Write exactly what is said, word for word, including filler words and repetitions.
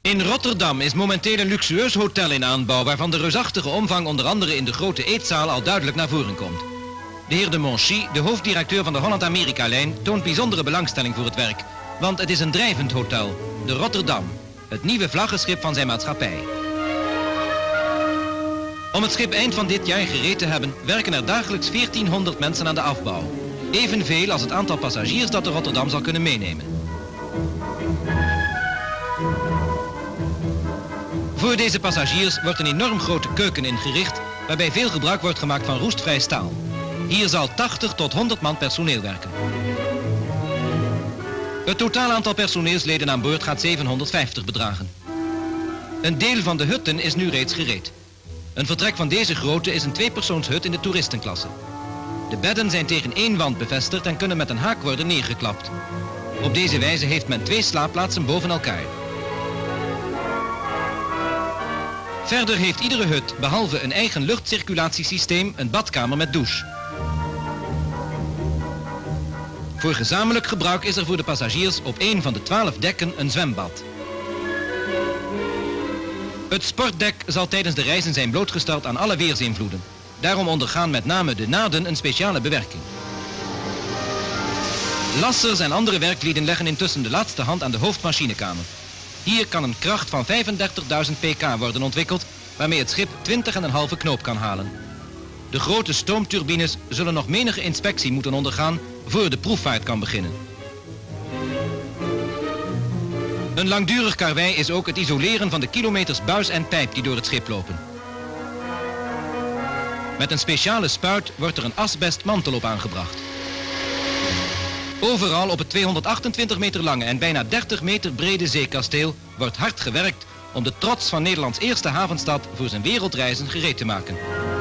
In Rotterdam is momenteel een luxueus hotel in aanbouw, waarvan de reusachtige omvang onder andere in de grote eetzaal al duidelijk naar voren komt. De heer de Monchy, de hoofddirecteur van de Holland-Amerika-lijn, toont bijzondere belangstelling voor het werk, want het is een drijvend hotel, de Rotterdam, het nieuwe vlaggenschip van zijn maatschappij. Om het schip eind van dit jaar gereed te hebben, werken er dagelijks veertienhonderd mensen aan de afbouw. Evenveel als het aantal passagiers dat de Rotterdam zal kunnen meenemen. Voor deze passagiers wordt een enorm grote keuken ingericht, waarbij veel gebruik wordt gemaakt van roestvrij staal. Hier zal tachtig tot honderd man personeel werken. Het totaal aantal personeelsleden aan boord gaat zevenhonderdvijftig bedragen. Een deel van de hutten is nu reeds gereed. Een vertrek van deze grootte is een tweepersoonshut in de toeristenklasse. De bedden zijn tegen één wand bevestigd en kunnen met een haak worden neergeklapt. Op deze wijze heeft men twee slaapplaatsen boven elkaar. Verder heeft iedere hut, behalve een eigen luchtcirculatiesysteem, een badkamer met douche. Voor gezamenlijk gebruik is er voor de passagiers op één van de twaalf dekken een zwembad. Het sportdek zal tijdens de reizen zijn blootgesteld aan alle weersinvloeden. Daarom ondergaan met name de naden een speciale bewerking. Lassers en andere werklieden leggen intussen de laatste hand aan de hoofdmachinekamer. Hier kan een kracht van vijfendertigduizend pk worden ontwikkeld, waarmee het schip twintig komma vijf knoop kan halen. De grote stoomturbines zullen nog menige inspectie moeten ondergaan voor de proefvaart kan beginnen. Een langdurig karwei is ook het isoleren van de kilometers buis en pijp die door het schip lopen. Met een speciale spuit wordt er een asbestmantel op aangebracht. Overal op het tweehonderdachtentwintig meter lange en bijna dertig meter brede zeekasteel wordt hard gewerkt om de trots van Nederlands eerste havenstad voor zijn wereldreizen gereed te maken.